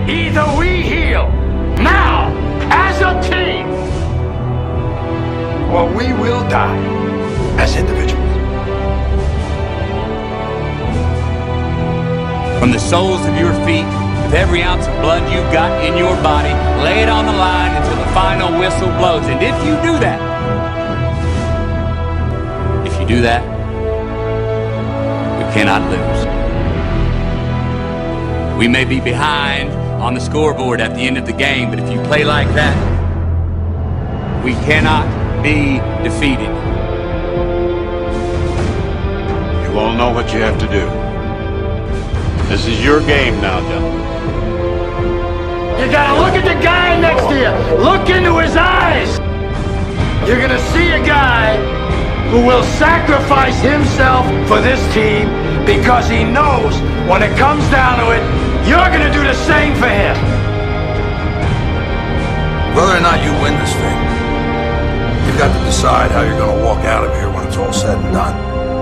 Either we heal now as a team, or we will die as individuals. From the soles of your feet, with every ounce of blood you've got in your body, lay it on the line until the final whistle blows. And if you do that, you cannot lose. We may be behind on the scoreboard at the end of the game, but if you play like that, we cannot be defeated. You all know what you have to do. This is your game now, gentlemen. You gotta look at the guy next to you. Look into his eyes. You're gonna see a guy who will sacrifice himself for this team because he knows when it comes down to it, you're gonna do the same for him. Whether or not you win this thing, you've got to decide how you're gonna walk out of here when it's all said and done.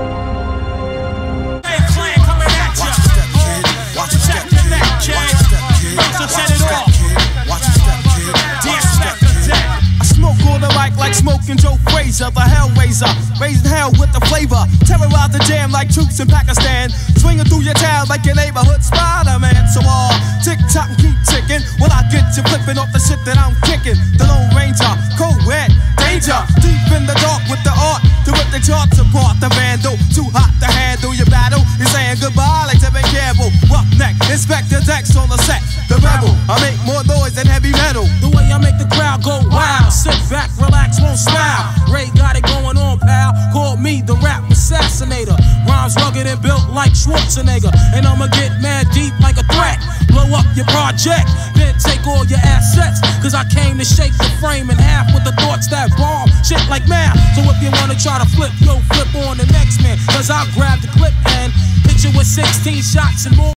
Like smoking Joe Frazier, the Hellraiser, raising hell with the flavor, terrorize the jam like troops in Pakistan, swinging through your town like your neighborhood Spider-Man. So tick tock and keep ticking, while I get you flipping off the shit that I'm kicking. The Lone Ranger, co-ed, danger, deep in the dark with the art to rip the charts apart. The vandal, too hot to handle your battle. You're saying goodbye like Tevin Campbell. Roughneck, Inspector Dex on the set. The rebel, I make more noise than heavy metal. The way I make the crowd go wild, sit back, relax, won't smile. Ray got it going on, pal. Call me the rap assassinator. Rhymes rugged and built like Schwarzenegger, and I'ma get mad deep like a threat. Blow up your project, then take all your assets. Cause I came to shake the frame in half with the thoughts that bomb shit like math. So if you wanna try to flip, yo, flip on the next man. Cause I'll grab the clip and hit you with 16 shots and more.